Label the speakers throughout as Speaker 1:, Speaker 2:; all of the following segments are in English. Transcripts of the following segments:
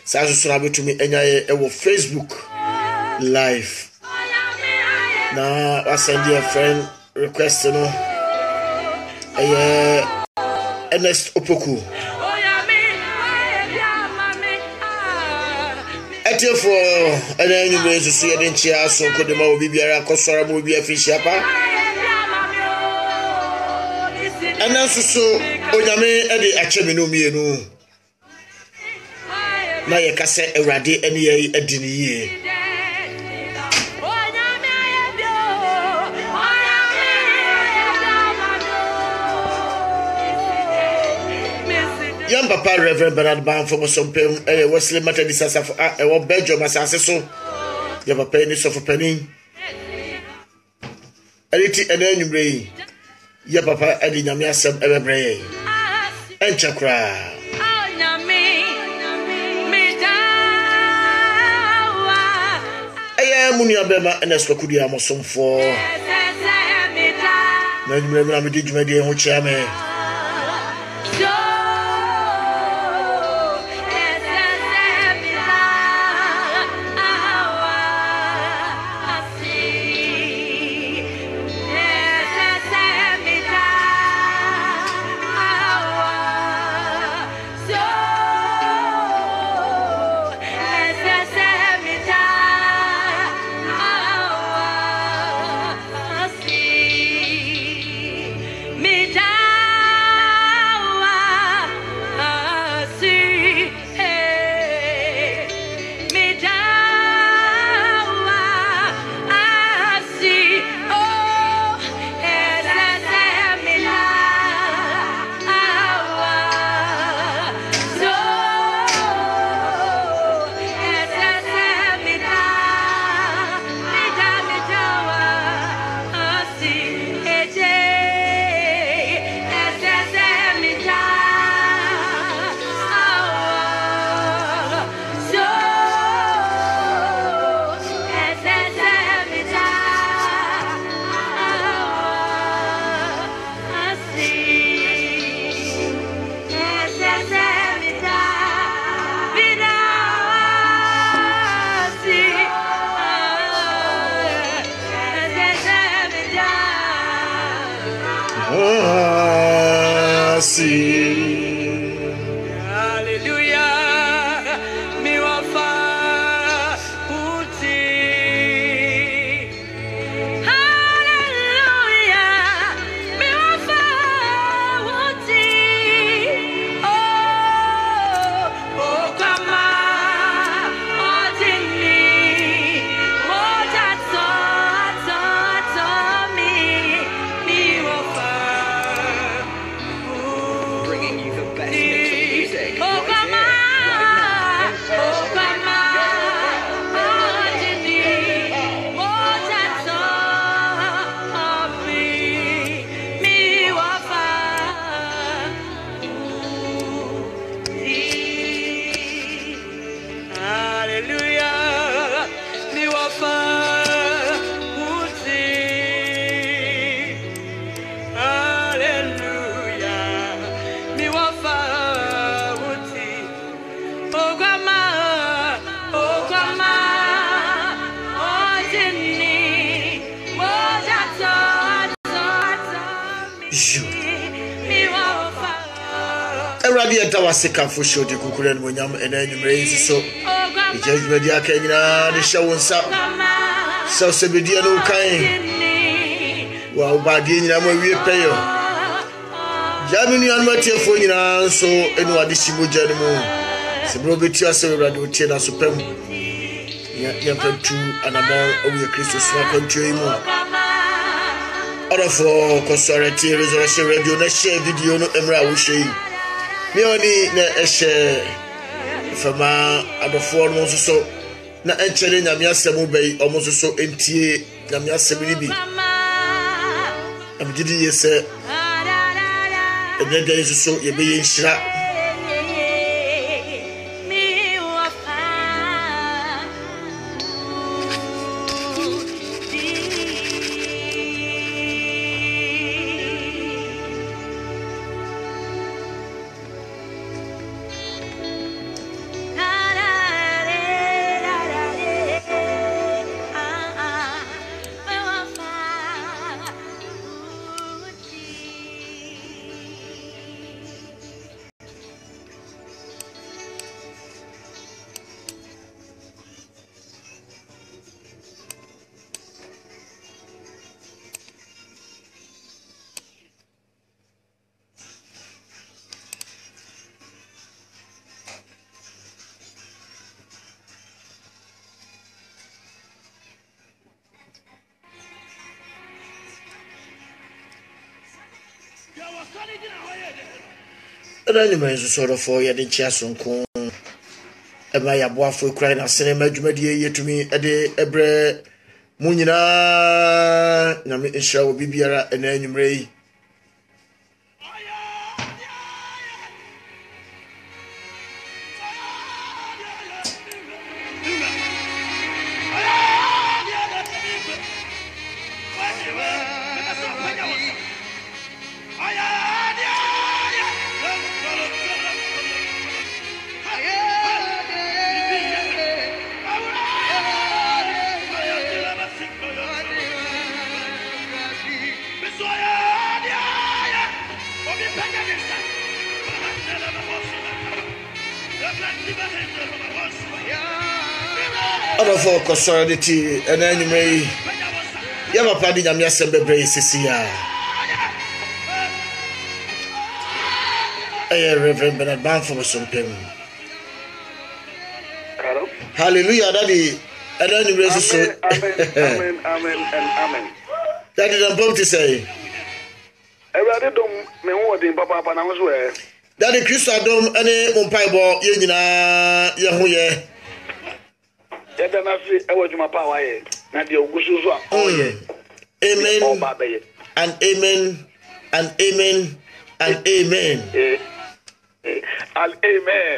Speaker 1: Saa so na betumi enya ye ewo Facebook live. Na I send you a friend request no. Ernest Opoku. Etiefo ena nyume susu ye den chia so kodema obi biara kosora mo obi afihia pa. Ena susu onyame ede achemi no mienu. Na ye kase Awurade ene ye adini yie. Young Papa Reverend Bernard Ban from Sompem, Wesley Methodist Asaf, Belgium as so. You have a penny so for penny. Edit and then you bring. Ya Papa Eddie Namia Sam Everbray. And Chakra. Munia Bema and Escocudia Mosom for. No, you remember did you media who chairman. Second for sure the Kukuran when yam and then you raise so the judgment ya can the show and so Sabidia no kind. Well, Badin, I'm a real payer. Jamini and Mattia for you so anyone this you journey more. Sabrobitia Sarah Chena Supreme. Yam two and among over Christus country more. Order for Consorati Resurrection Radio, next share video no Emra will show you. Me only na ehye fama adofo no so na enchere nyame asem bei omo so entie nyame asem ni bi amgidi yese edede so ye be yenhira And you may sort of for your chest on corn. And my aboafo crying a cinema jumedia to me a day ebre Munina Nami Isha will be biara and then you may. Other folk are solidity, and then you may have a party. I'm just a baby, Cecilia. Reverend Bernard Banford some pim. Hallelujah, Daddy. And then you raise so. Amen, amen, and amen. That is a bomb to say. I rather don't know in Papa Panama. Daddy Christadom and a Mompaibo, Yahuye. Amen and amen and amen and amen and amen.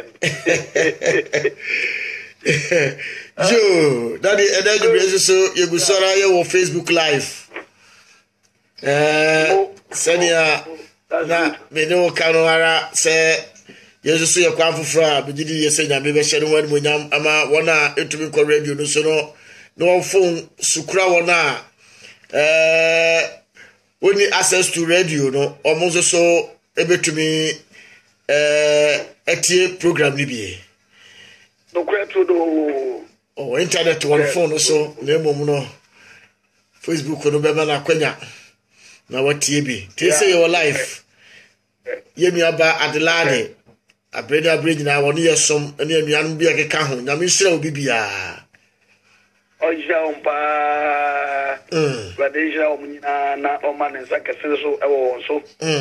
Speaker 1: Joe, Daddy, and then you so you go sorry on Facebook Live. Senia, na me no kanwara say. Yesu so yakwa foforo a bigidi yese nya be hye no wan monyam ama wona etumi ko radio no so no phone sukura wona only access to radio no omo so ebetumi etie program ni bi no kura to do internet on phone so na mom no Facebook no be na kwanya na watie bi te say your life yemi aba Adelaide Abreda bridge na woni yesom ene anuan bia keka ho nyame hira obi bia Ojampa Radesha omnyina na omane sakese so ewo so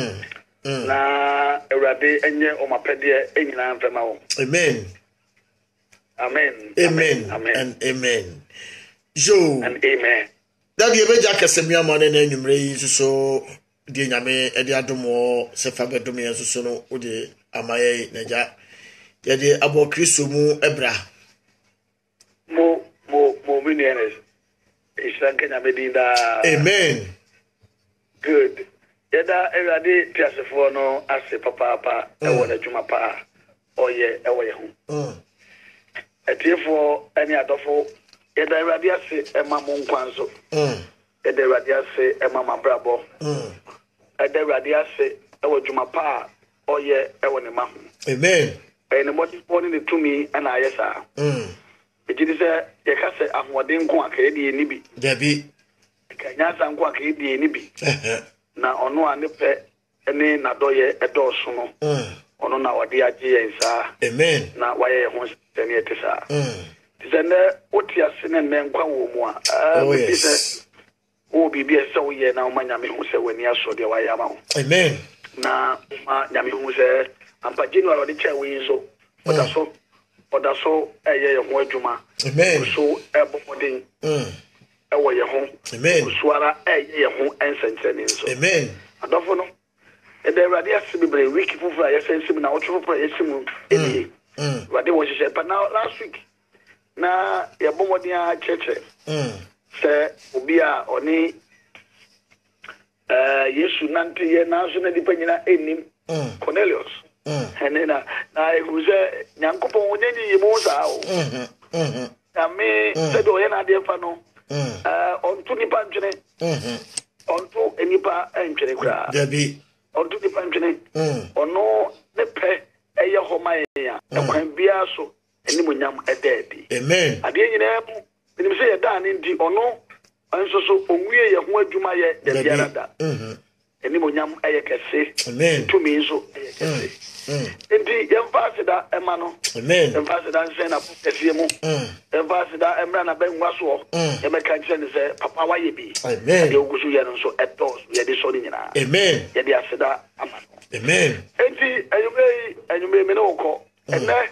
Speaker 1: na Erade enye omapede enyina mfema wo Amen Amen Amen and amen Jo and amen Daddy ebeja kasemia mane na enwumre yi so die nyame ede adomo sefa bedom ye so no ode amaye naja yede abo Kristo mu ebra mo minenes ishanke nyame dinda amen good yeda Erade piasefo no ase papa ewo na dwuma pa oye ewo ye hu etiefo ani adofo yeda Erade ase ema mo nkwanso yeda Erade ase ema mabrabo yeda Erade ase ewo dwuma pa oye ewo ne ma amen ene moti poni ne tumi ana ayesa ejidi se ye ka se ahode nko akedi ni bi dabi kanya sa nko akedi ni bi na ono ane pe ene na doye edoso no ono na wade agye yensa amen na waye ho sene etisa tizene otiase ne nkwa wo mu a o bibi ese wo ye na o manyame ho se wani aso de waye ama ho amen na ma nyame hu se ampa January odi che we so oda so eye ye ho adwuma amen so ebomodin ewo ye ho amen so ara eye ye ho ensentene so amen adofo no e de Erade asibibre week fufura ye sensim na otro fufura ye simu eni Erade wo hye but now last week na ye bomodin a cheche se obi a oni Yesu nante ye na so na dipa nyina enim Cornelius henena na ehuze nyankopon onyenyi yemo saa o na me se do ye na de fa no onto nipa ntwene onto enipa ntwene kura dabi onto nipa ntwene ono ne pe eye homa ya ekwan bia so enimunyam ededi amen ade nyina mu nim se ye da ne ndi ono anso so onwie ye ho adwuma ye de biara da
Speaker 2: animonyam ayekese
Speaker 1: amen
Speaker 2: to me so ayekese enti yemfasida emano
Speaker 1: amen
Speaker 2: yemfasida nse na kese mu yemfasida emra na benwa so yemeka nche ne se papa waye bi
Speaker 1: amen
Speaker 2: de ogusu ye no so etos ye de so ni nyina
Speaker 1: amen
Speaker 2: ye de asida amano
Speaker 1: amen
Speaker 2: enti anyume me no ko ene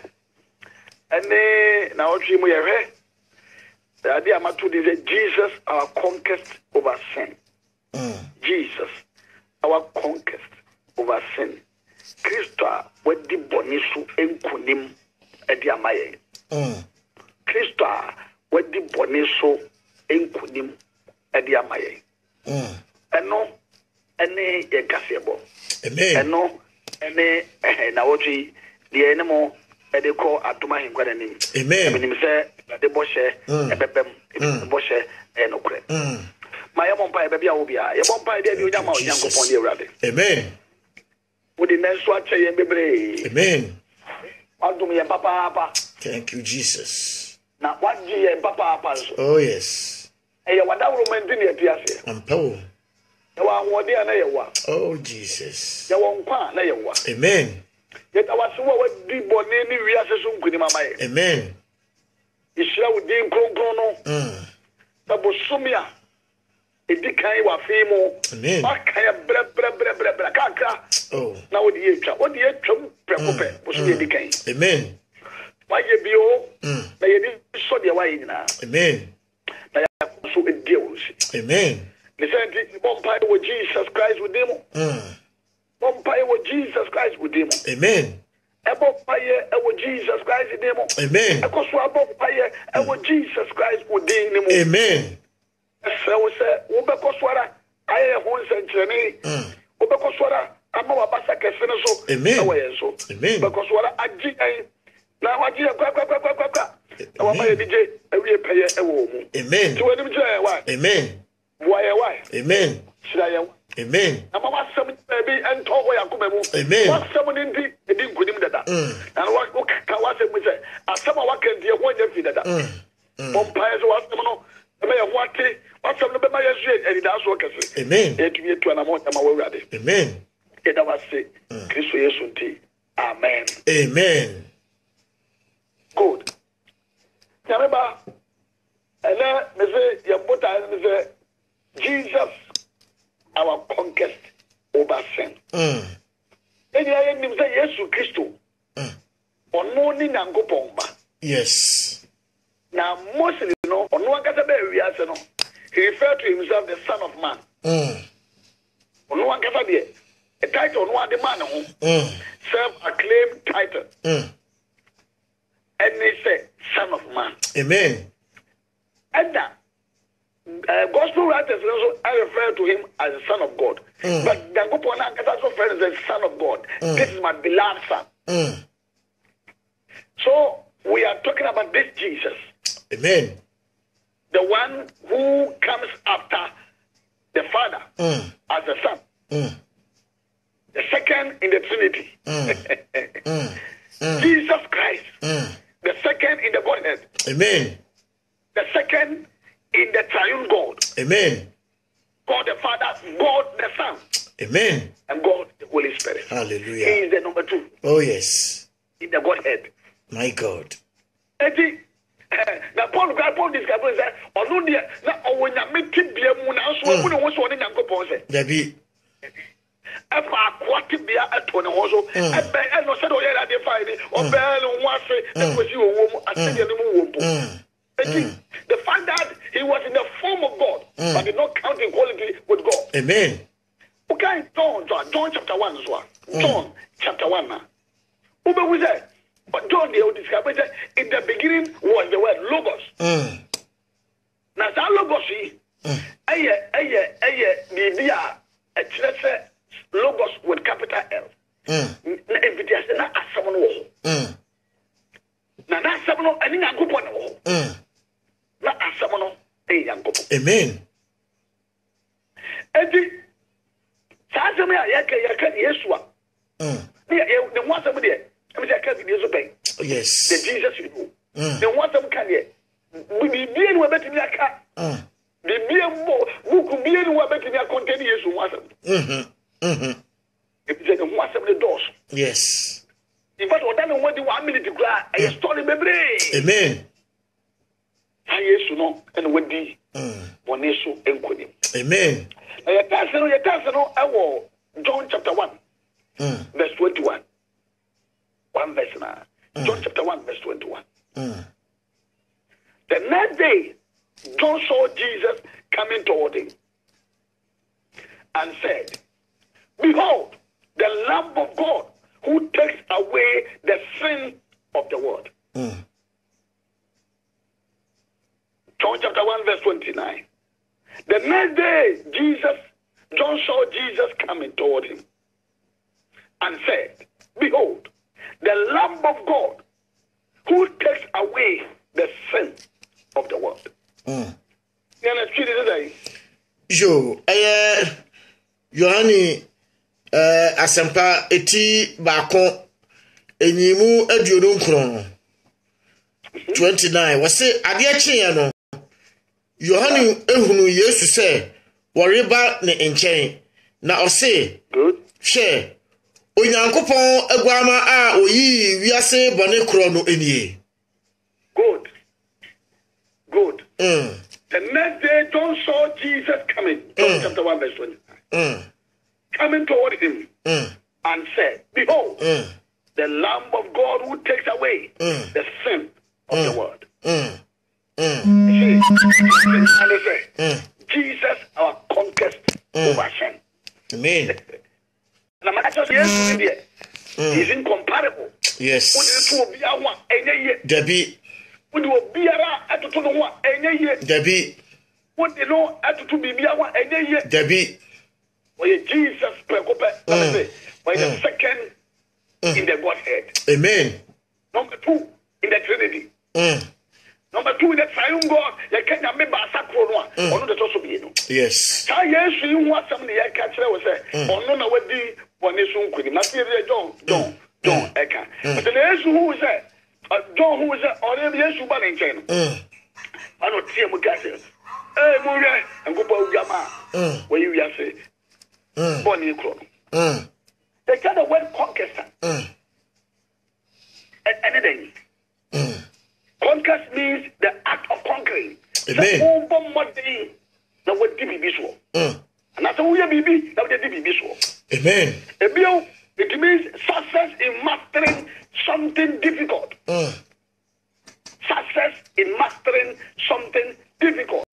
Speaker 2: na otwi mu ye hwe ade amatu de Jesus our conquest over sin Jesus our conquest over sin Christa wadi bonisu enkunim edi amaye Christa wadi bonisu enkunim edi amaye eno ene ye kasebo
Speaker 1: amen
Speaker 2: eno ene na wodi de enemo ede ko atuma hinkwada nim
Speaker 1: amen
Speaker 2: menim se de boshe ebebem boshe enokre ma ye mompa ebe bia wo bia ye mompa ide bi onyama onyankopon de awurade
Speaker 1: amen
Speaker 2: wodi nenso ache ye bebre
Speaker 1: amen
Speaker 2: adum ye papa
Speaker 1: thank you Jesus
Speaker 2: na waji ye papa so
Speaker 1: oh yes
Speaker 2: e ye wadawro mandi ne atiase
Speaker 1: ampo
Speaker 2: ye wa nwode ana ye wa
Speaker 1: oh Jesus
Speaker 2: ye won kwa na ye wa
Speaker 1: amen
Speaker 2: ye tawase wo wadi bone ni wiase so nkuni mama ye
Speaker 1: amen
Speaker 2: isira wodi nkronkron no tabosumia edikai wa fimo
Speaker 1: amen
Speaker 2: akaya bre kakra
Speaker 1: oh
Speaker 2: na wodi etwa prekope bosu edikai
Speaker 1: amen
Speaker 2: waye bio na ye di so de waye nyina
Speaker 1: amen
Speaker 2: na ya so ediewo
Speaker 1: amen
Speaker 2: listen to bompa with Jesus Christ with them bompa with Jesus Christ with them
Speaker 1: amen
Speaker 2: bompa with Jesus Christ with them
Speaker 1: amen
Speaker 2: akoso bompa with Jesus Christ with them
Speaker 1: amen
Speaker 2: so we be koswara aye ho nsenkyerene we be koswara ama wabasa kese no so
Speaker 1: amen
Speaker 2: we so
Speaker 1: amen
Speaker 2: be koswara agi ai na waji kwa na waba DJ ewie peye ewo mu
Speaker 1: amen
Speaker 2: to wenim je wa
Speaker 1: amen
Speaker 2: why
Speaker 1: amen
Speaker 2: shira ye
Speaker 1: amen
Speaker 2: na mama sam bi ento ho yakoma mu
Speaker 1: amen
Speaker 2: wasam ni ndi edi nkunim dada na wa ka wasam mu se asama wakantie ho nya fi dada bompa so wasam no me ye ho ate wasam no be ma yesu edi da so kese
Speaker 1: amen
Speaker 2: etumi etu na mo ma wawurade
Speaker 1: amen
Speaker 2: eda wase Kristo Yesu nti amen
Speaker 1: amen
Speaker 2: good Remember, and then me say your butter me say Jesus our conquest over sin. And you me say Jesus Christo. Ono ni nyankopon ba.
Speaker 1: yes
Speaker 2: Now mostly no ono akata be wiase no. He referred to himself the Son of Man. Ono akata de a title no ade man ho. Self-acclaimed title. And they say Son of Man.
Speaker 1: amen
Speaker 2: And gospel writers also I refer to him as the Son of God. But the also refer to the Son of God. This is my beloved Son. So we are talking about this Jesus.
Speaker 1: amen
Speaker 2: The one who comes after the Father as the Son. The second in the Trinity. Jesus Christ. The second in the Godhead.
Speaker 1: amen
Speaker 2: The second in the triune God.
Speaker 1: amen
Speaker 2: God the Father, God the Son,
Speaker 1: amen
Speaker 2: and God the Holy Spirit.
Speaker 1: hallelujah
Speaker 2: He is the number 2
Speaker 1: oh yes
Speaker 2: in the Godhead.
Speaker 1: my God
Speaker 2: Now Paul discovers that on the when you meet him, so when was one in Uncle
Speaker 1: Dabi
Speaker 2: if I quoted be at 20 also, and no said, oh, yeah, they find it, or bell and wash it, and was you a woman, I said, you the fact that he was in the form of God, but did not count equality with God.
Speaker 1: amen
Speaker 2: Okay, John chapter 1 as well. John chapter 1 now. Who was that? But John they will discover that in the beginning was the word Logos. Now that Logos Bibia a church Logos with capital L. Na invitation na asamono wo. Na asamono ani nyankopon wo. Na asamono nyankopon.
Speaker 1: amen
Speaker 2: Edi saasem ya yaka Yesu a. The one some there. I say can be Yesu pay.
Speaker 1: yes
Speaker 2: The Jesus you know. The one some can there. We be no betimi aka. The be mo buku be no betimi contain Yesu wasam. If you say the one seven doors.
Speaker 1: Yes.
Speaker 2: In fact, what done when the 1 minute to cry, I story baby.
Speaker 1: Amen.
Speaker 2: I yes no and when the one issue and quitting.
Speaker 1: Amen.
Speaker 2: John chapter 1, verse 21. 1 verse 9. John chapter 1, verse 21. The next day, John saw Jesus coming toward him and said, "Behold, the Lamb of God who takes away the sin of the world." John chapter 1, verse 29. The next day, John saw Jesus coming toward him and said, "Behold, the Lamb of God who takes away the sin of the world."
Speaker 1: Yo, Yohani asempa eti bako enyimu aduonu nkron 29 wase ade akyen no Yohani ehunu Yesu se woreba ne enchen na ose hwe Onyankopon aguama a oyi wiase bone kro no enie. Good. The next day John saw Jesus coming. John chapter 1 verse 20. Coming toward him and said, "Behold, the Lamb of God who takes away the sin of the world." Jesus, our conquest over sin. Amen. He's incomparable. Yes. Debbie. Debbie. Debbie. Jesus, the second in the Godhead. Amen. Number 2 in the Trinity. Number 2 in the Triune God. Yes. John Eka. But the who is that? John who is that? Already yes, you ban in China. I don't see him again. Hey, Mura, and go to Yama. Where you say, Bonnie Crow. They got the word conquest. And anything. Conquest means the act of conquering. Amen. The word visual. And that's who you be, that would be visual. Amen. It means success in mastering something difficult. Success in mastering something difficult.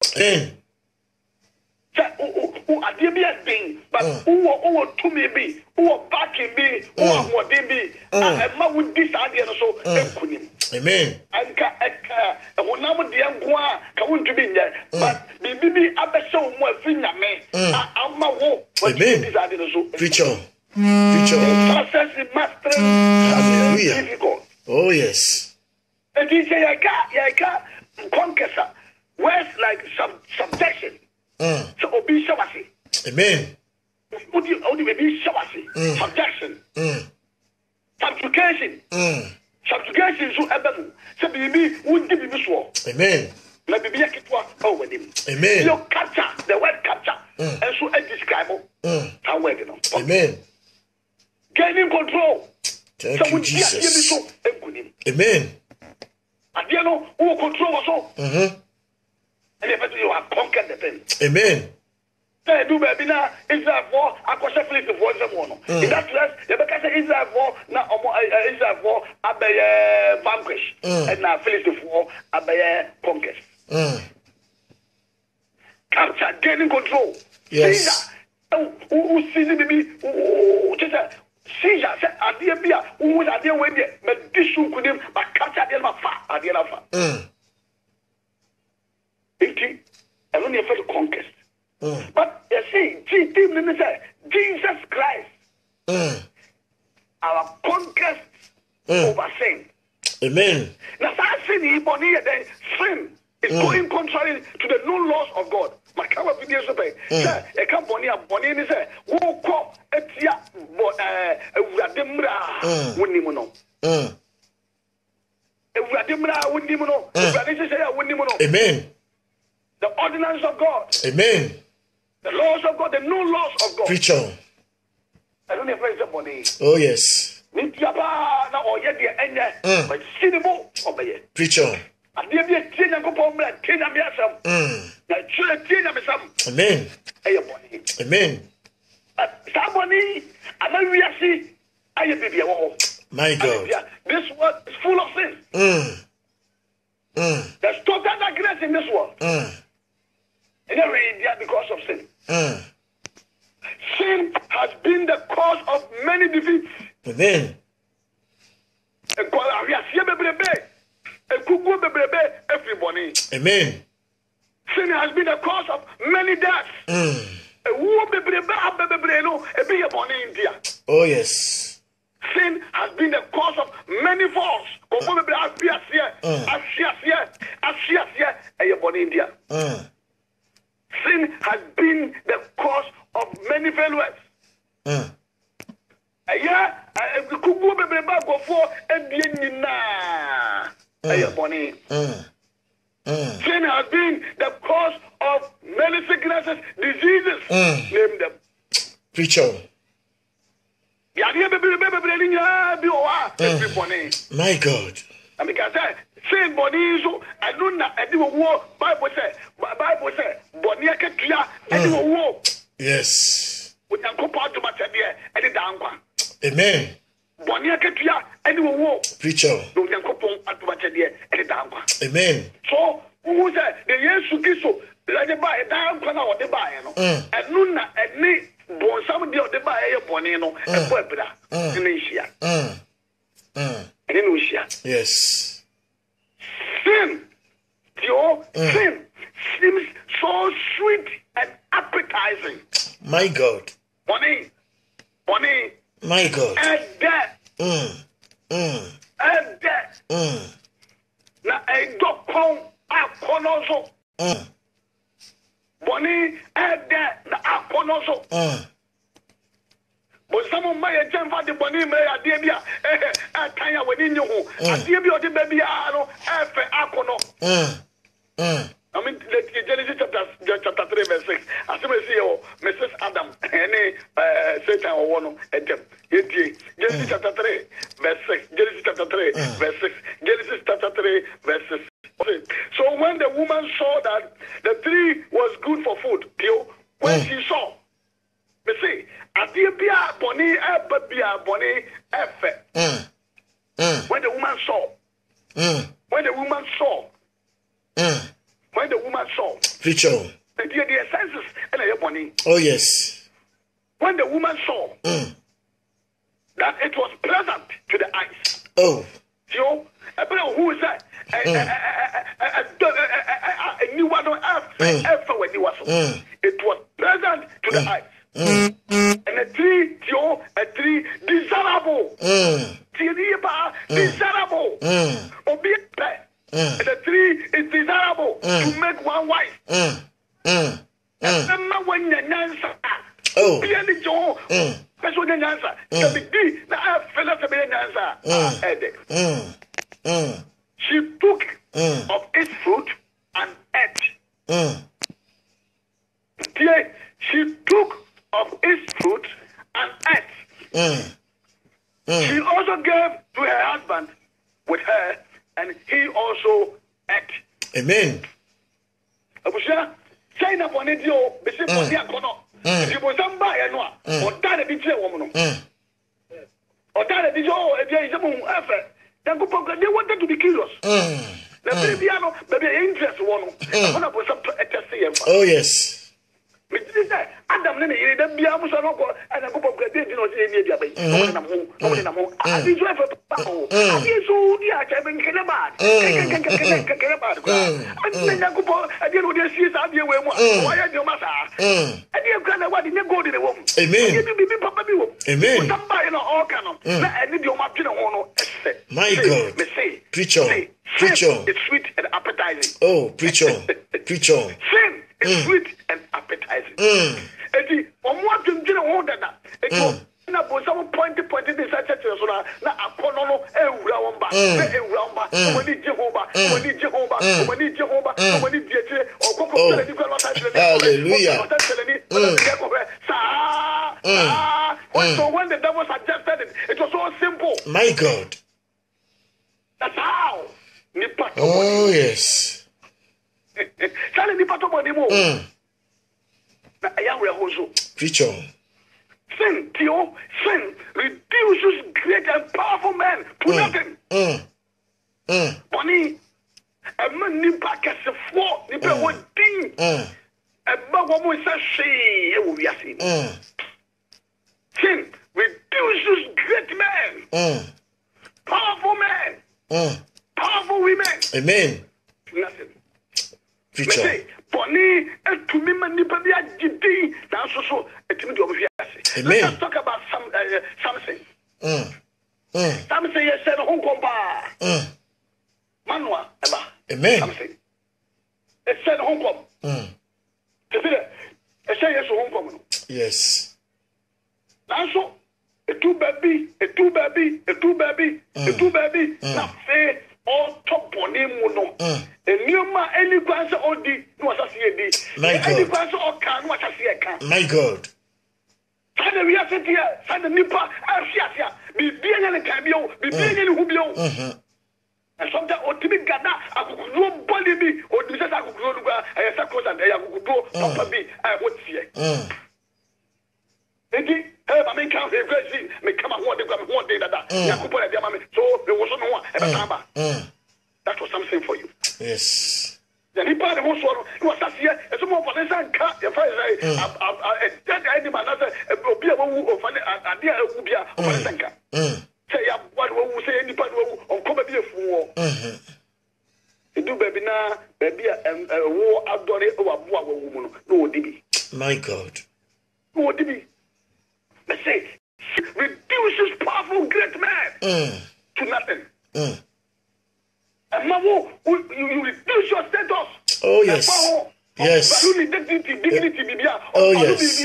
Speaker 1: Who are the thing, but who to me be, who are backing me, who are what they be, and ma with this idea so. Amen. And when I'm with the Angua, come to be there, but be abeso more finger me. I'm my walk. Amen. Preacher. Success in mastering. Hallelujah. Difficult. Oh yes. And he say I can't conquer. Words like subjection. So obi shawasi. Amen. Would you be shawasi? Subjection. Subjugation. Subjugation so ebedu. So baby would give you swore. Amen. Let me be a kitwa over him. Amen. You capture the word capture. And so I describe how word Amen. Gaining control. Thank you, Jesus. Amen. And you know who control also. And if you have conquered the thing. Amen. Say do baby now Israel for akosha Philip for them. In that place, the because Israel for now Israel for abeye vanquish and now Philip for abeye conquest. Capture, gaining control. Yes. Who sees the baby? Caesar said, "Adia bia, who was adia when the but this soon could him, but capture them far, adia lafa." I don't need to conquest. But you see, Jesus Christ, our conquest over sin. Amen. Now, that sin is born here, then sin is going contrary to the known laws of God. My cover video say, I can't born here, say, who call etia, Radimra, Wunimuno. Radimra, Wunimuno. Amen. The ordinance of God. Amen. The laws of God, the new laws of God. Preacher.
Speaker 2: I don't have friends money.
Speaker 1: Oh, yes.
Speaker 2: Nitiaba na oye de enye. But sinimo obeye.
Speaker 1: Preach on.
Speaker 2: Ade bi tie Nyankopon mra tie na me asam. Na chire tie na me sam.
Speaker 1: Amen.
Speaker 2: Eye money.
Speaker 1: Amen.
Speaker 2: Somebody anawiase aye bibia wo.
Speaker 1: My God.
Speaker 2: This world is full of sin. There's total darkness in this world. And every because of sin. Sin has been the cause of many defeats.
Speaker 1: Amen. Amen.
Speaker 2: Sin has been the cause of many deaths.
Speaker 1: Oh, yes.
Speaker 2: Sin has been the cause of many falls. Sin has been the cause of many failures. Sin has been the cause of many sicknesses, diseases. Name them.
Speaker 1: Preacher. My God.
Speaker 2: And because sin body so I don't know I do war Bible say body akatua I do war.
Speaker 1: Yes.
Speaker 2: With Nyankopon to matter there and the dankwa.
Speaker 1: Amen.
Speaker 2: Body akatua I do war.
Speaker 1: Preacher.
Speaker 2: No Nyankopon to matter there and the dankwa.
Speaker 1: Amen.
Speaker 2: So who say the Yesu Kristo let the buy dankwa na the buy no. And no na any bon some dey the buy e boni no e boy bra.
Speaker 1: Yes.
Speaker 2: Sin seems so sweet and appetizing.
Speaker 1: My God.
Speaker 2: Money.
Speaker 1: My God.
Speaker 2: And that. And that. Na a dokon akonoso. Money and that na akonoso. But some may jump the bonny may a debia, a tanya within you, a debia of the baby, no, F. Akono. I mean, Genesis chapter 3, verse 6. As you see, Mrs. Adam, any Satan or one of them. Genesis chapter 3, verse 6. Genesis chapter 3, verse 6. Genesis chapter 3, verse 6. So when the woman saw that the tree was good for food, when she saw, me see, Adibia Bonnie, Babia Bonnie, F. When the woman saw, when the woman saw, when the woman saw,
Speaker 1: Preacher.
Speaker 2: the senses and a bonnie.
Speaker 1: Oh, yes.
Speaker 2: When the woman saw that it was pleasant to the eyes.
Speaker 1: Oh.
Speaker 2: So, a brother who is that? A new one on earth, when he was. It was pleasant to the eyes. And a tree desirable. Desirable. And the tree is desirable to make one wife. And when the answer, she took of its fruit and ate. She took of its fruit and ate. She also gave to her husband with her, and he also ate.
Speaker 1: Amen.
Speaker 2: Abusha, China Bonedio, Bishop Boniacono, if you was somebody, or Tana Bijo woman, or Tana Bijo, a Jason effort, then they wanted to be curious. The baby interest one.
Speaker 1: Oh, yes.
Speaker 2: Adam nene yiri da bia muso no ko ana ko pop grade di no se ni dia bai no na mo abi jo fa pa o abi so di a cha ben kele bad kele bad ko ani na ko po abi no de si sa bi we mu wa ya de ma sa abi ko na wa di ne gold de wo
Speaker 1: amen
Speaker 2: bi papa bi wo
Speaker 1: amen
Speaker 2: somebody no all can na ani di o ma twe ho no ese
Speaker 1: my God
Speaker 2: me say
Speaker 1: preacher
Speaker 2: it's sweet and appetizing.
Speaker 1: Oh, preacher
Speaker 2: sin is sweet and appetizing. Eti omo adwendwene ho dada eti na bo some point this such so na akono no ewura won ba na ewura won ba omani Jehovah omani Jehovah omani Jehovah omani diete okoko tele ni kwalo ta tele
Speaker 1: hallelujah
Speaker 2: sa So when the devil suggested it, it was so simple.
Speaker 1: My God.
Speaker 2: That's how.
Speaker 1: Oh, yes. Preach on.
Speaker 2: Sin reduces great and powerful men to nothing. Bonnie, a man nipa kese for nipa wodin. A woman says she will be seen. Sin reduces great men, powerful men, powerful women.
Speaker 1: Amen.
Speaker 2: Nothing.
Speaker 1: Preach on.
Speaker 2: Bonnie, and to me, nipa be a gidi. That's also a timid of
Speaker 1: Amen.
Speaker 2: Let's talk about Samson. Samson said, "Hong Kong Manua, Emma."
Speaker 1: Amen.
Speaker 2: Samson. It said, "Hong Kong."
Speaker 1: Yes.
Speaker 2: Also, a two baby. Now, say all top on him. A new man, any glance or D, was a CAD.
Speaker 1: My
Speaker 2: Any
Speaker 1: God.
Speaker 2: glance or can, what I see a can.
Speaker 1: My God.
Speaker 2: Send the reality here, send the Nipa, be being any cameo, be being any Hubio. And sometimes, or Timmy Gada, I could no body me, or do that I could go to a circle and I could go, Papa B, I would see it. Indeed, I mean, count a great thing, may come and one day that Yakuba, so there was no one ever come back. That was something for you.
Speaker 1: Yes.
Speaker 2: The Nipa, the most one was that year, and some of us and cut your face. I any man, a beer who of an idea who be a Sanka. Say, what will say any part of come be a fool. You do baby now, baby, and a war outdoor over woman, no, Dibby.
Speaker 1: My God.
Speaker 2: No, Dibby. Let's say, reduces powerful great man to nothing. And Mamo, you reduce your status.
Speaker 1: Oh, yes. Yes.
Speaker 2: Dignity,
Speaker 1: oh, yes.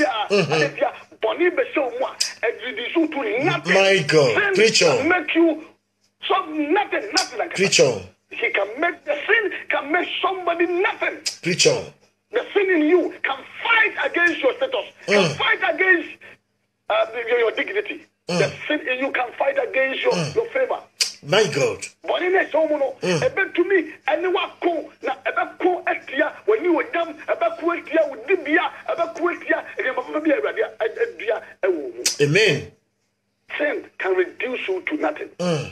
Speaker 1: My God. Preach on.
Speaker 2: Make you so nothing like
Speaker 1: Preach on.
Speaker 2: He can make the sin, can make somebody nothing.
Speaker 1: Preach on.
Speaker 2: The sin in you can fight against your status, can fight against your dignity. The sin in you can fight against your favor.
Speaker 1: My God.
Speaker 2: But in a someone, to me, anyone cool, now about cool Estia, when you were dumb, about Quiltia with Dibia, about Quiltia, and
Speaker 1: Amen.
Speaker 2: sin can reduce you to nothing.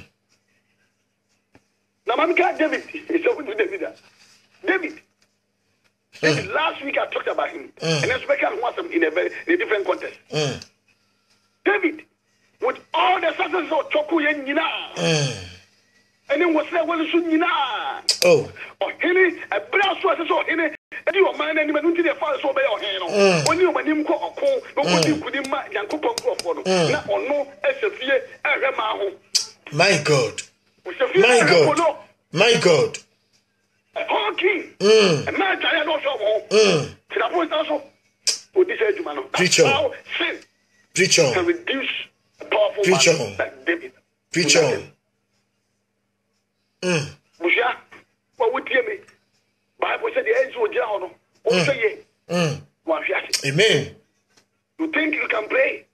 Speaker 2: Now, Mamika David is over to David. Last week I talked about him, and I spoke about him in a different context. David, with all the success of Choku Yenina, and then was there was Sunina. Oh, Henry, a brass was so Henry, and you are man and you went to the father so by your hand. When you went him call, nobody could him, Yanko for not or no, as a fear,
Speaker 1: my God. My God. My God.
Speaker 2: Oh, king. And my child also. To the point also. What this is, man.
Speaker 1: Preach on.
Speaker 2: Sin.
Speaker 1: Preach on.
Speaker 2: Can reduce a powerful
Speaker 1: Preach
Speaker 2: man
Speaker 1: on.
Speaker 2: like David.
Speaker 1: Preach on.
Speaker 2: Busha, what would you me? Bible said the angel would down. Oh, say ye.
Speaker 1: Amen.
Speaker 2: You think you can pray?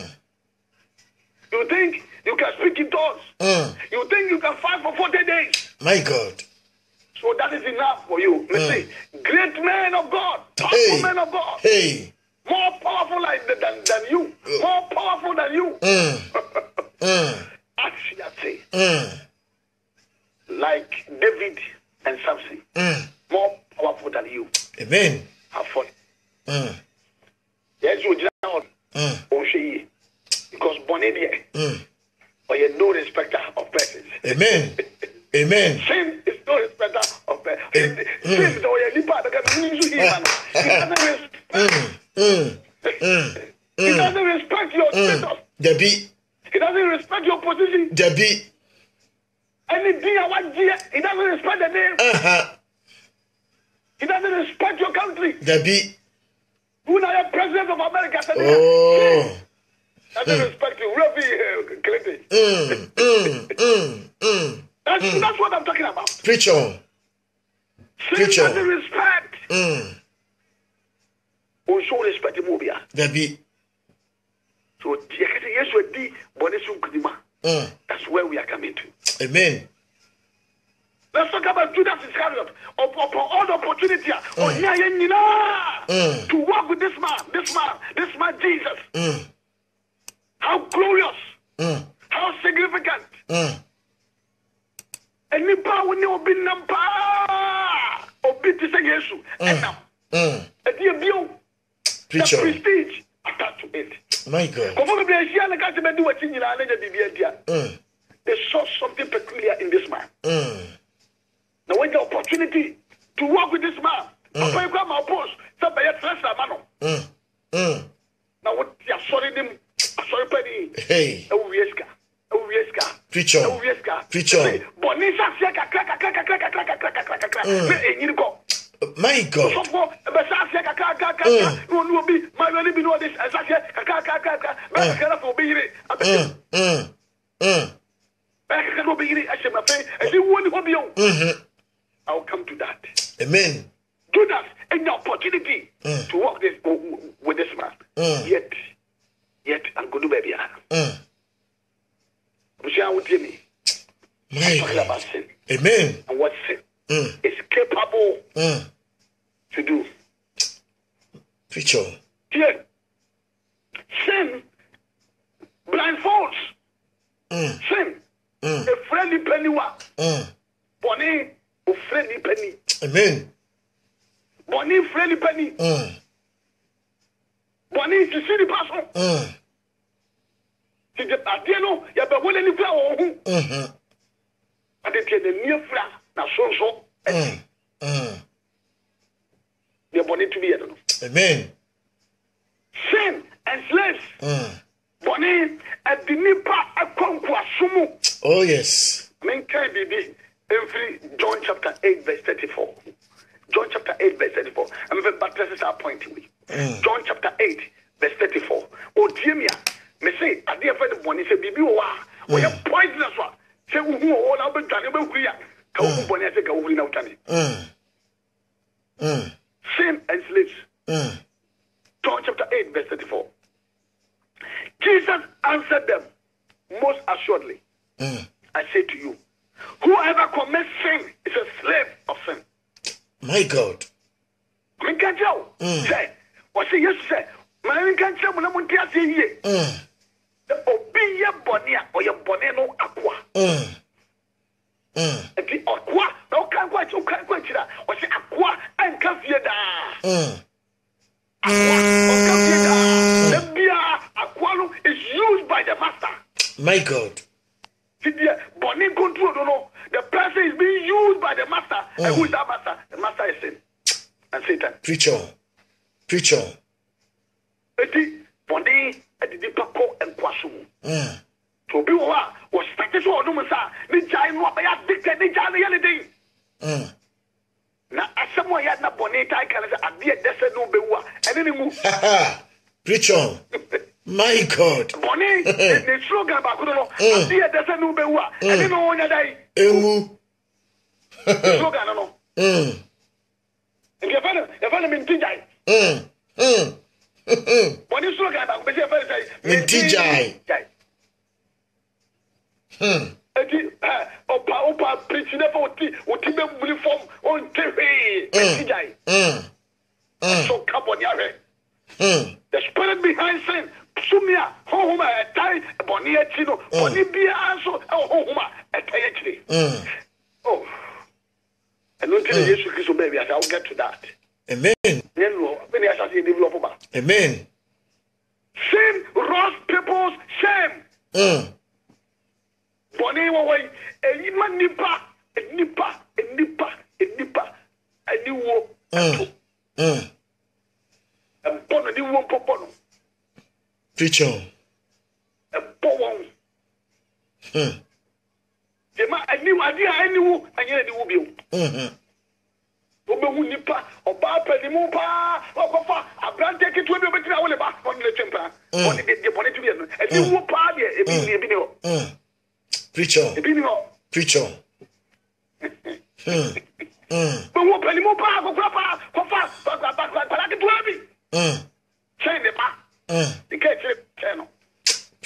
Speaker 2: You think you can speak in tongues? You think you can fight for 40 days?
Speaker 1: My God.
Speaker 2: So that is enough for you. Say, great man of God, powerful man of God, more powerful than you, more powerful than you. Actually, I say, like David and Samson, more powerful than you.
Speaker 1: Amen.
Speaker 2: Have fun. Yes, you are because Bonedia, or you no respecter of persons.
Speaker 1: Amen. Amen.
Speaker 2: Sin is no respecter of persons. Sin is only part of the He doesn't respect your status.
Speaker 1: Debbie.
Speaker 2: He doesn't respect your position.
Speaker 1: Debbie.
Speaker 2: Anything I want here, he doesn't respect the name. He doesn't respect your country.
Speaker 1: Debbie.
Speaker 2: Who are the president of America today?
Speaker 1: Oh.
Speaker 2: Doesn't respect you. Clinton. That's what I'm talking about.
Speaker 1: Preach on.
Speaker 2: Preach on. Doesn't respect. We show respect to Mobia.
Speaker 1: Debbie.
Speaker 2: So yes, we di bonesu kudima. That's where we are coming to.
Speaker 1: Amen.
Speaker 2: Let's talk about Judas Iscariot. Upon all the opportunity to work with this man Jesus. How glorious, how significant. And the power will be number to say yes. And now, the prestige attached to it.
Speaker 1: My God.
Speaker 2: They saw something peculiar in this man. Now, when the opportunity to work with this man, now what you are sorry them, sorry penny.
Speaker 1: Hey. Preacher.
Speaker 2: Bonisa
Speaker 1: my God.
Speaker 2: I'll come to that.
Speaker 1: Amen.
Speaker 2: Judas had the opportunity to walk with this man. Yet, I'm going to baby.
Speaker 1: My sin. Amen.
Speaker 2: And what sin is capable to do.
Speaker 1: Preacher.
Speaker 2: Yeah. Sin blindfolds. Sin. A friendly penny. Bonnie, a friendly penny.
Speaker 1: Amen.
Speaker 2: Bonnie, friendly penny. Bonnie, to see the person. I didn't know you have been willing to go. I didn't get the near flat. Now, so. They're born to be.
Speaker 1: Amen.
Speaker 2: Sin and slaves. Bonnie at the Nipa at Conquasumu.
Speaker 1: Oh, yes.
Speaker 2: Men can be every John chapter 8, verse 34. John chapter 8, verse 34. I'm very baptized at pointing me. John chapter 8, verse 34. Oh, Jimmy, me say, I dear friend of Bonnie, say, Bibi, we are poisonous one. Say, who all our been done about Korea. Go Bonnie, I say, go over now, Tani. Sin and slaves. John chapter 8, verse 34. Jesus answered them, most assuredly, I say to you, whoever commits sin is a slave of sin.
Speaker 1: My God.
Speaker 2: I can't tell. Say, what say yes, say, I can't tell when I'm here. The obedient bonia or your boneno aqua. And the aqua, no can't quite that. Or say aqua and caviada. The beer aqua is used by the master.
Speaker 1: My God.
Speaker 2: Bonnie control, don't know. The person is being used by the master. And who is that master? The master is sin and Satan.
Speaker 1: Preacher.
Speaker 2: Bonnie at the deeper and Quasum. To be what was started to do, the giant what I addicted the giant reality. Now, as someone had not Bonita, I can say, there's no bewa, and then move.
Speaker 1: Preacher. My God.
Speaker 2: Bonnie, the slogan about Kuno, there's a new bewa, and then no day. Slogan, no. And you're going to Tijai. What is slogan about?
Speaker 1: Tijai.
Speaker 2: Opa preaching about what you uniform on TV. Tijai. So Caboniare. The spirit behind sin. Sumia, home, a tie, Bonia Chino, Bonibia, also, home, a tie. Oh, and don't tell Jesus Christ, baby, I'll get to that.
Speaker 1: Amen. Amen.
Speaker 2: Sin rose people's shame. Bonnie, way, a nipa, a new war. A bonnet, you won't pop on.
Speaker 1: Preacher.
Speaker 2: A poem. I knew idea, I knew, and yet it will be. Nipa, or Papa, the Mupa, or Papa, I can't take it to everybody on the temper. On the Bonnet, and you will party a video.
Speaker 1: Preacher. Preacher.
Speaker 2: But what penny more power, Papa, but I can do it. Chain the back. The catch channel.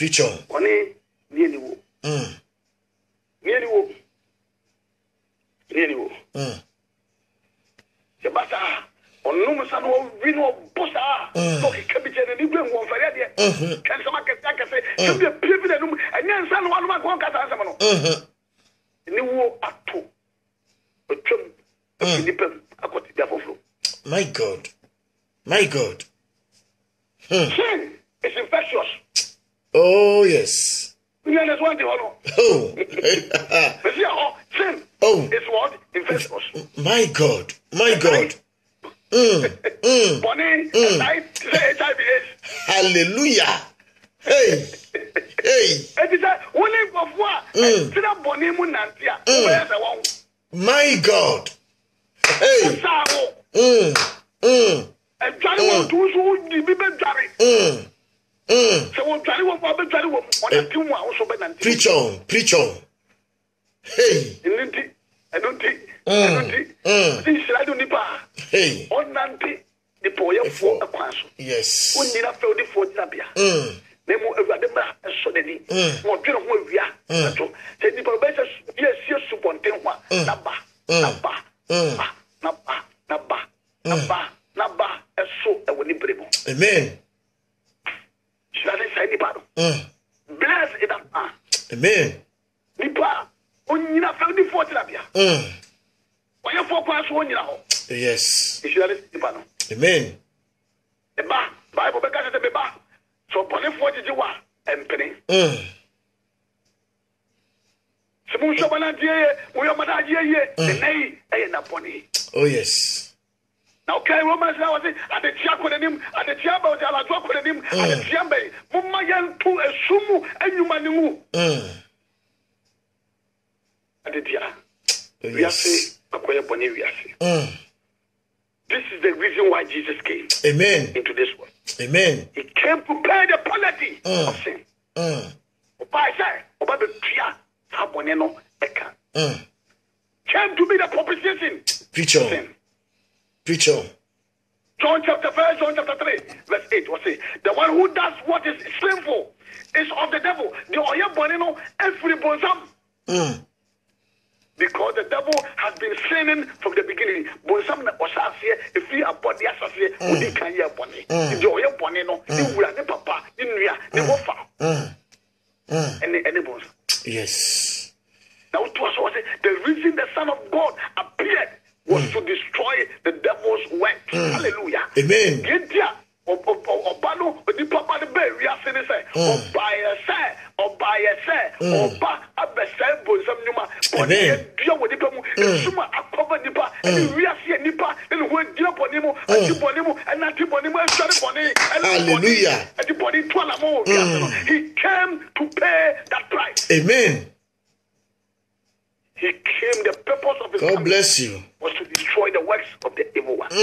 Speaker 1: Preach on.
Speaker 2: Oni nearly wo. Nearly wo. Nearly wo. Sebasa onum sa no wino bosa. So he can be generally bring one for there. Can some can say can be a privilege and then san one man go kasa sama no. Ni wo ato. Otwem Philippine akoti dia foforo.
Speaker 1: My God. My God.
Speaker 2: Sin is infectious.
Speaker 1: Oh, yes.
Speaker 2: You understand the honor?
Speaker 1: Oh.
Speaker 2: Sin is what? Infectious.
Speaker 1: My God. My God.
Speaker 2: Bonnie, HIV/AIDS.
Speaker 1: Hallelujah. Hey. Hey.
Speaker 2: It is a only of what? Bonnie Munantia.
Speaker 1: My God. Hey.
Speaker 2: And Johnny will do so, the Bible Johnny. So, Johnny will probably tell you what the 2 hours of an
Speaker 1: preach on, preach on. Hey,
Speaker 2: I don't think, this I don't need.
Speaker 1: Hey,
Speaker 2: on Nanti, the poor for a class.
Speaker 1: Yes,
Speaker 2: when you have filled the 4 Tabia. They move over the back and so they need more general where we are. So, say the probation, yes, yes, supporting one. Naba, and so I will be able.
Speaker 1: Amen.
Speaker 2: Shall I say the battle? Bless it up.
Speaker 1: Amen.
Speaker 2: Nipa, when you have found the 4 Tabia. When you 4 parts, one you know.
Speaker 1: Yes.
Speaker 2: Shall I say the battle?
Speaker 1: Amen.
Speaker 2: The Bible because the Bible. So, Polly 40 you are, and penny. Simon Shabana, we are Mada, the nay, and upon it.
Speaker 1: Oh, yes.
Speaker 2: Now, okay, Romans now at the Chiak with him, at the Chiaba, the Alajok with him, at the Chiambe, Mumayan to a sumu, and you manu. At the Dia, we are saying, Akoya Boni, we are saying. This is the reason why Jesus came.
Speaker 1: Amen.
Speaker 2: Into this world.
Speaker 1: Amen.
Speaker 2: He came to pay the penalty of sin. By say, about the Tia, Saboneno, Eka. Came to be the propitiation.
Speaker 1: Preach on.
Speaker 2: Sin.
Speaker 1: Preach on.
Speaker 2: John chapter 5, John chapter 3, verse 8 was say, the one who does what is sinful is of the devil. The Oya Bonino, every bonsam. Because the devil has been sinning from the beginning. Bonsam was here, if he are body associate, we can hear bonny. The Oya Bonino, you will have papa, in Ria, the Wofa. Any bones.
Speaker 1: Yes.
Speaker 2: Now it was the reason the Son of God appeared was to destroy the devil's work. Hallelujah.
Speaker 1: Amen.
Speaker 2: Obano, the papa the bear, we are saying, Oba Abesa Bonsam Numa, deal with the Pamu, Suma, Akoba Nipa, and we are seeing Nipa, and when Diaponimo, and Antibonimo, and Saraboni,
Speaker 1: hallelujah.
Speaker 2: And the body Tualamo, he came to pay that price.
Speaker 1: Amen.
Speaker 2: He came, the purpose of his
Speaker 1: God
Speaker 2: coming
Speaker 1: bless you.
Speaker 2: was to destroy the works of the evil one.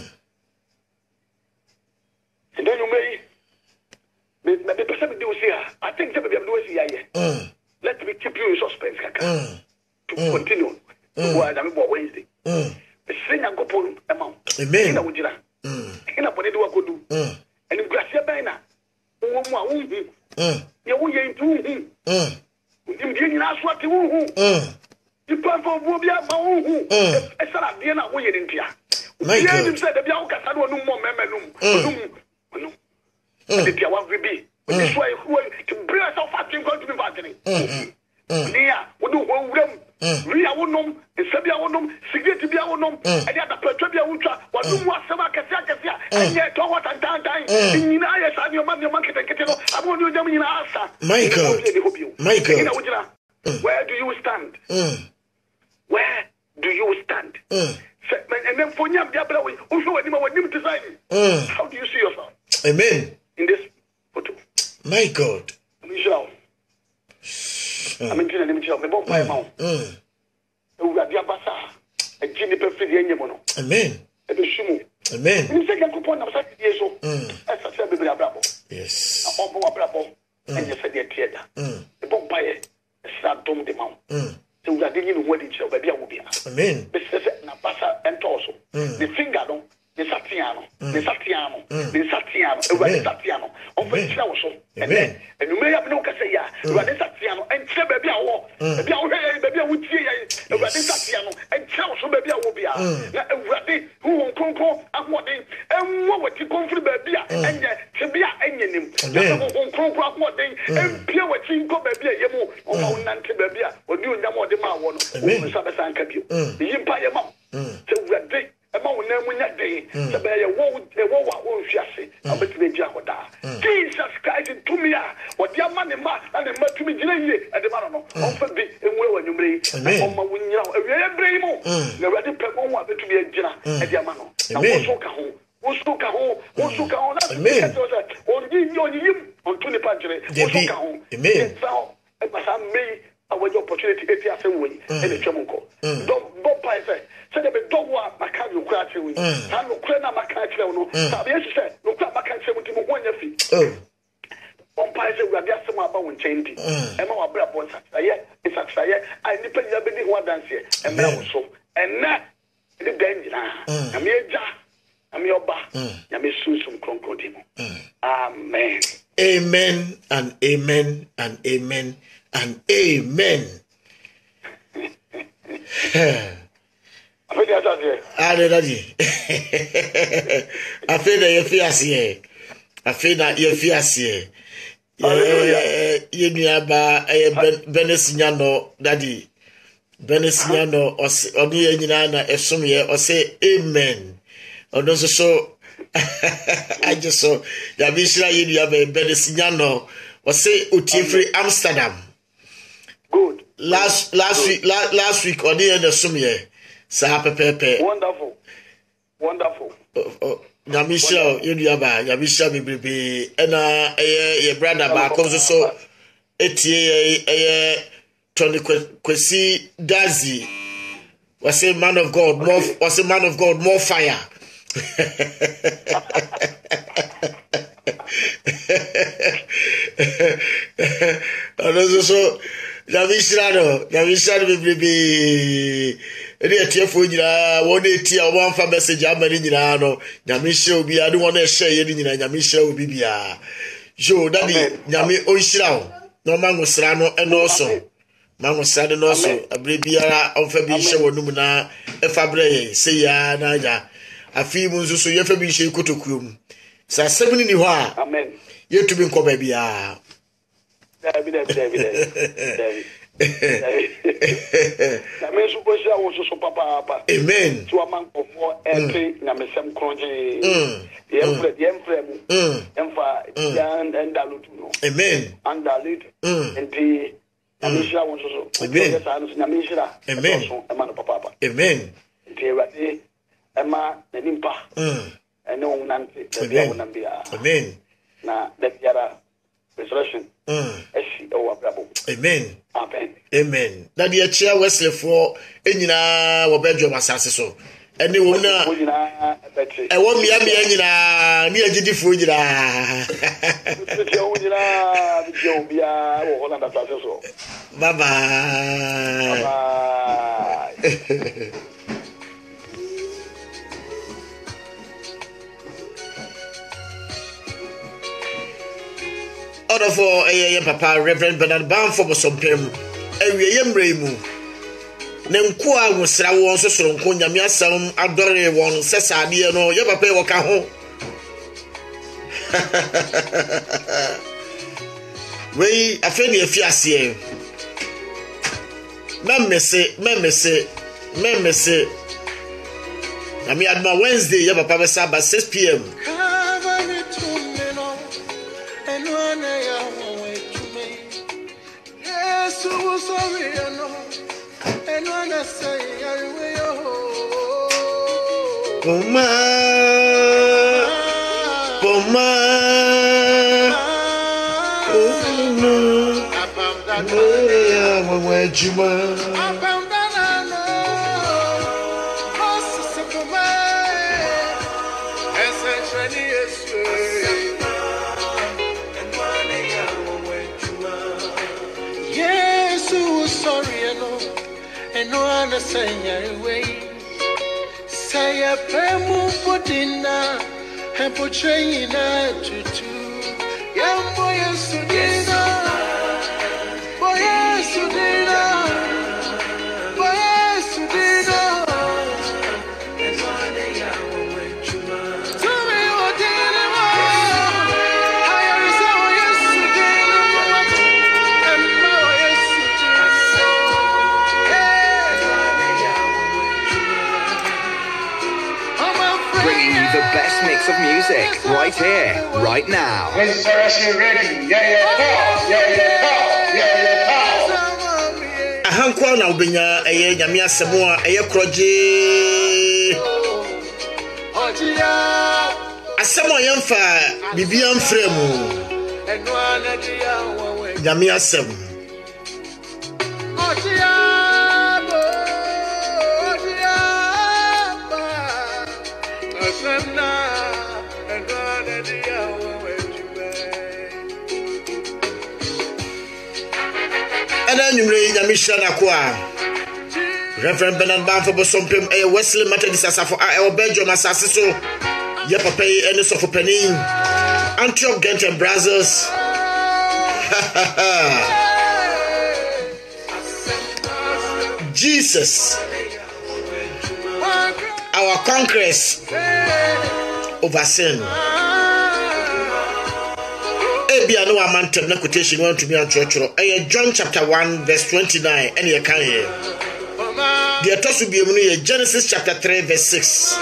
Speaker 2: And then you may the person do here. I think that we are doing here. Let me keep you in suspense, Kaka. To continue. Wednesday. The senior go for amount.
Speaker 1: Amen.
Speaker 2: In a Wujira. In a Bonedo Wagodu. And in Gracia Bina. You will into him. You didn't ask what you woo. You plan for Bobia Mahu. I said, I'm Diana William India.
Speaker 1: My God.
Speaker 2: Said the Bianca had no more memenum. The Diawa will be. This way, to bring us off at going to be bargaining. Nia, we do one room. We are one room, and Sabia one room, Sigeti Bia one room, and yet the Petrobia Ultra, what do what Sama Cassia, and yet Towat and Tantai, in Inayas and your market and Ketino. I want you to in Asa.
Speaker 1: My God. My God.
Speaker 2: Where do you stand? Where do you stand? And then for Nyam Diabla, also anyone with him designing. How do you see yourself?
Speaker 1: Amen.
Speaker 2: In this photo.
Speaker 1: My God.
Speaker 2: Michelle. I'm in Michelle. Me both my mouth. We are Diabasa. A Jimmy Perfect Yemono.
Speaker 1: Amen. Amen.
Speaker 2: You say, Coupon of such years old. As I said, Baby Bravo.
Speaker 1: Yes.
Speaker 2: A bomb Bravo. And you said, the theater. The bomb by a sad dome the mount. So we are dealing with each other.
Speaker 1: Amen.
Speaker 2: This is Nabasa and Torso. The finger, the Satiano, the Satiano, the Satiano, the Satiano, of which also. And you may have no Ewurade satia no enkyere baabi a wo baabi a wo hwe baabi a wo tie yɛ Ewurade satia no enkyere so baabi a wo bia na Ewurade hu konkron ahoɔden enwo wati konfiri baabi a enye tebi a enye nim na konkron ahoɔden empie wati nko baabi a yemu ɔma wo nante baabi a oni onyam ɔde ma wo no wo nsa bɛsa nka bio yimpa yɛ ma sɛ Ewurade ema wo na munya den sɛ bɛ yɛ wo wa nhwiase abetime gya hoda Jesus Christ to me a wɔde ama ne ma na ne ma tumi gyina yie ɛde ma no ɔmfa bi enwe wa nwumre yi ɔma wo nyira awie bre mu na Awurade pɛ mo wa betumi agyina ɛde ama no na wo so ka ho na onyi onto ne panjere wo so ka ho so ɛbasa me awɔde opportunity eti asɛm wɔ yi ɛde twɛm nkɔ dɔ pai sɛ sɛ be dɔwɔ a maka no kura kyerɛ wo yi saa no kura na maka kyerɛ wo no sabe yesu sɛ no kura maka kyerɛ wo nti mo ho anya fi pai sɛ Awurade asɛm aba wo nkyɛn nti ɛma wabra bɔ nsakyerɛyɛ a nipa nyina bɛdi ho adanseɛ ɛmra wo so ɛnɛ ɛde dan nyinaa na meagya na meɔba na mesunsum kronkron di mu amen.
Speaker 1: Amen and amen and amen and amen. Ade daddy. Afeda ye fiase. Afeda ye fiase. Ye nuaba benesinya no daddy. Benesinya no oni ye nyina na esom ye o say amen. Odo so I just saw ya bishira ye nuaba benesinya no o say otiefri Amsterdam.
Speaker 2: Good.
Speaker 1: Last week oni ye na som ye. Pepe.
Speaker 2: Wonderful.
Speaker 1: Nyamisha Yudiaba, Yamisha Bibi, and your brother back so etie Tony Kwesi Dazi was a man of God, more fire. And also Yamisha Bibi. Eri atiefo nyina won etia one fa message amani nyina no nyame hye obi ade won e share ye nyina nyame hye obi bia jo daddy nyame onhira ho no mangosra no enoso mangosra de no so abre biara onfa bi hye wonum na efa bre ye se ya na ja afi mu nso so ye fa bi hye kotokuom sa sebini ni ho a
Speaker 2: amen
Speaker 1: ye tubi nko ba bia
Speaker 2: David Amen. So papa.
Speaker 1: Amen.
Speaker 2: To a man of more entry, Namesam Cronje, the Emperor, and Dalutuno.
Speaker 1: Amen.
Speaker 2: And Dalit, and the Amisha was also. Amen. Amen. A man of papa.
Speaker 1: Amen.
Speaker 2: Emma, the Nimpa, and no Nancy, the
Speaker 1: Amen.
Speaker 2: Now, that Yara resurrection.
Speaker 1: Amen.
Speaker 2: Amen.
Speaker 1: Amen. That the chair Wesley for Enina or Bedroom Assassin. So, and the owner, I want me a near Gidi Fujira. Bye bye. Order for a papa, Reverend Bernard Bamford was some pem. A yembremu. Nemqua was Rawan so Kunyamia some adore one, Sessa, dear no, Yaba pay waka home. We a friendly fiassier. Memme say. I mean, at my Wednesday, Yaba Papa Sabbath 6 p.m. Poma,
Speaker 3: Say a pemu podina and portraying a tutu. Young boy,
Speaker 4: the best mix of music right here, right now.
Speaker 2: Resurrection ready.
Speaker 1: Ahankwa na ubenya eye nyame asemo a eye kroje. Asemo yemfa bibia mfremu. Nyame asem. Ana nyumre nyame shana kwa Reverend Bernard Banfo Bosompem Wesley Methodist Asafo a Belgium asase so ye papa ene sofo panin Antioch Ghent and Brazos. Jesus, our conquest over sin. Ebia no amantem na quotation want to be on church. John chapter 1 verse 29 and you can hear. The toss will be Genesis chapter 3 verse 6.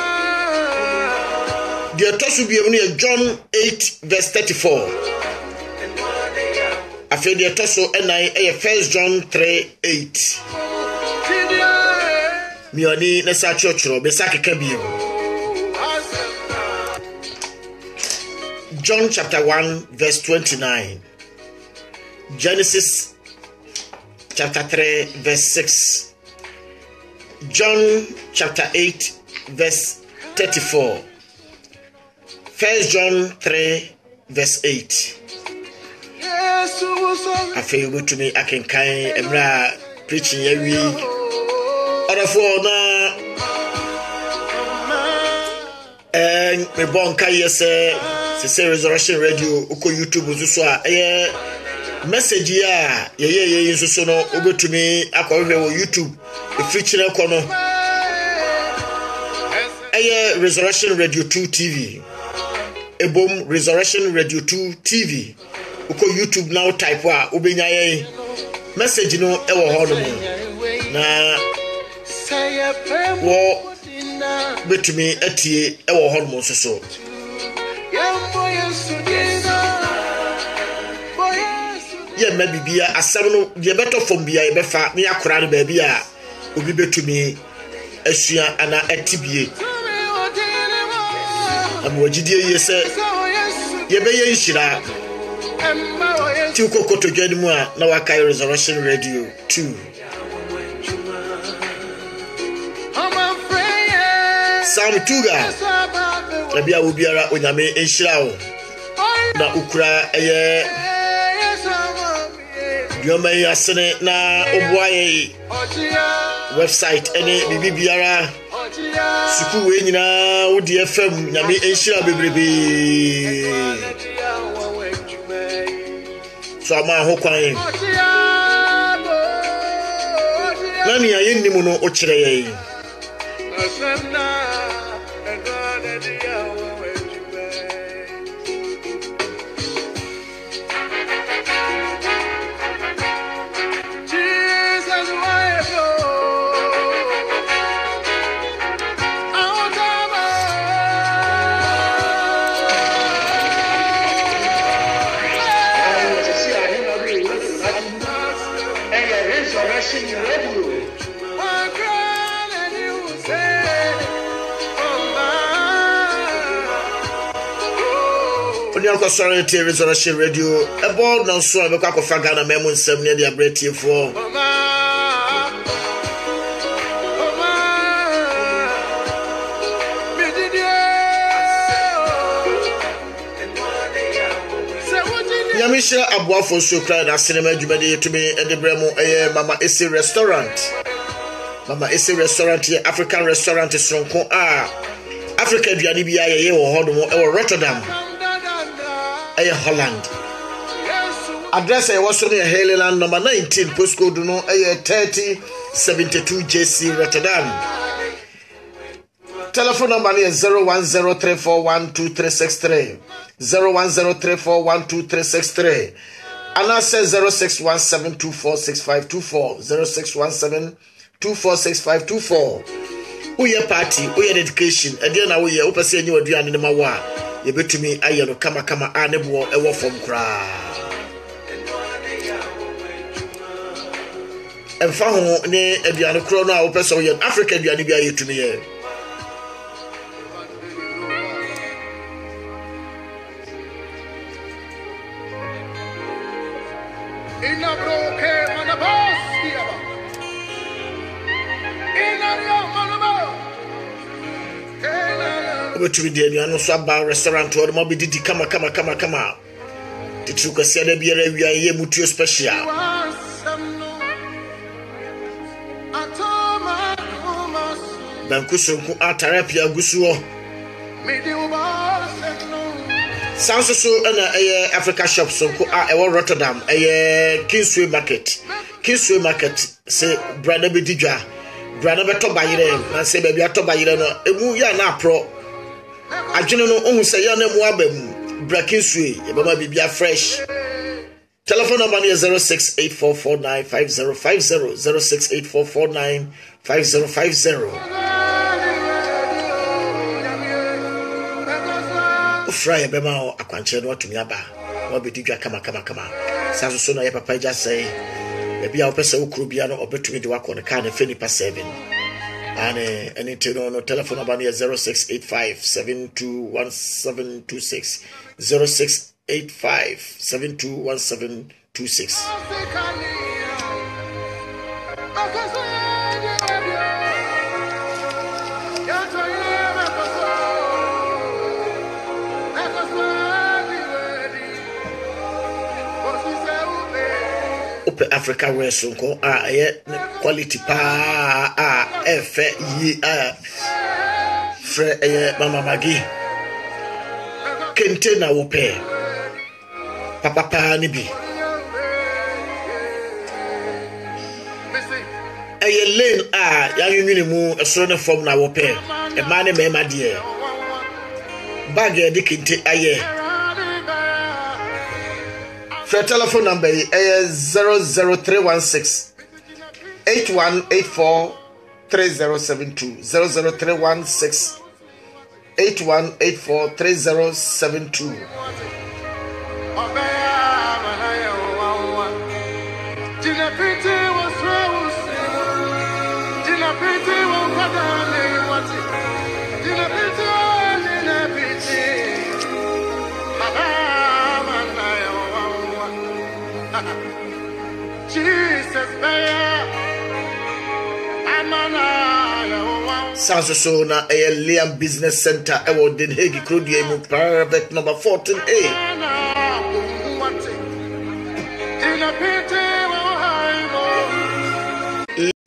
Speaker 1: The toss will be John 8 verse 34. I feel the toss and I 1 John 3 8. Mioni nesa church ro besake kabiem. John chapter 1 verse 29. Genesis chapter 3 verse 6. John chapter 8 verse 34. 1 John 3 verse 8. I feel good to me. I can kind emra preaching every other for na and me bon kai say Resurrection Radio uko YouTube so a message ya ye so no obetumi akọhwe wo YouTube e feature ko no Resurrection Radio 2 TV ebom Resurrection Radio 2 TV uko YouTube now type wa obenya ye message no e wo ho no na wo betumi atie e wo ho no so ye mabibia asem no ye beto fom bia ye befa me akora no ba bia obi betumi asua ana atibie amwagidie ye se ye be ye nhira ti kokoto dwani mu a na waka Resurrection Radio 2 Sam Tuga Abia obiara onyame enhira wo na ukura eye yoma yasene na oboaye website ene bibiara suku we nyina wodi FM nyame enhira bebrebe so ama ho kwan nani ayenni mu no o kire ye Sorry to Resurrection Radio. A board no so be kwa fa Ghana memo nsem ne dia bretie fo. Yamisha aboafo so kra na cinema adwumade to me e de bremo Mama Ese restaurant. Mama Ese restaurant here African restaurant sonko Africa aduane bia ye wo hodo mo Rotterdam. Holland. Address was on Haleland number 19, postcode no 3072 JC Rotterdam. Telephone number is 01034123363. 01034123363. And I say 0617246524. 0617246524. Uye party, uye dedication, and then we are open saying you are doing in the Mawa. You bet to me, I know kama anebo ewo from cry. And found ne Ediano Crona, open so you're African, you are to me. To the Ediano Saba restaurant or the Moby Didi kama. The true Cassiana Biera, we are here, Mutuo special. Bankuso Atarapia Gusuo. Sounds so an Africa shop so Rotterdam, a Kingsway Market. Kingsway Market, say Brother Bidija, Brother Beto Bayre, and say baby Ato Bayre, a movie na pro. I don't know who say your name Wabem, Brakinsway, Baba Bibia Fresh. Telephone number is 0684495050, 0684495050. Fry Bema, a quanchen what to me about. What be Dija kama. Sounds so na papa just say, maybe our person who Krubiano or between the work on the kind of 7. And any telephone number is 0685-721726. 0685-721726. Open Africa where sonko quality pa efe yi fre mama magi kente na wope papa ni bi lane ya yunwini mu esoro ne form na wope e ma ne mema de bag e de kente the telephone number is 00316 8184 3072 00316 8184 3072. Sounds so na Liam Business Center award Den Hague Crudie mu private number 14A.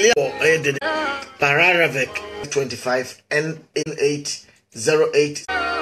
Speaker 1: Liam Pararavec 25 N808